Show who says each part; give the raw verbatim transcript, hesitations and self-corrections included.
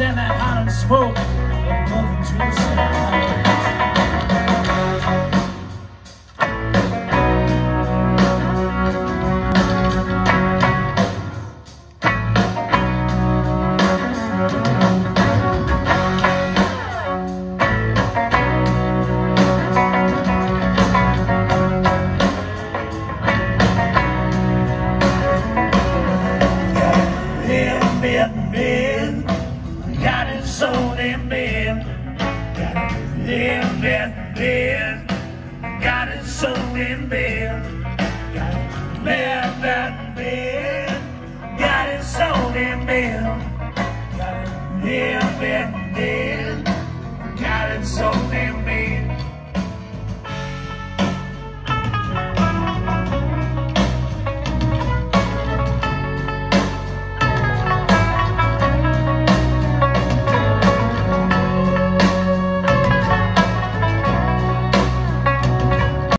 Speaker 1: send that hot and smoke above into the sky. Bed, got it sold in bed, got it in bed, bed, got it sold in bed, got it bed, bed, bed, got it sold in bed, got it in bed.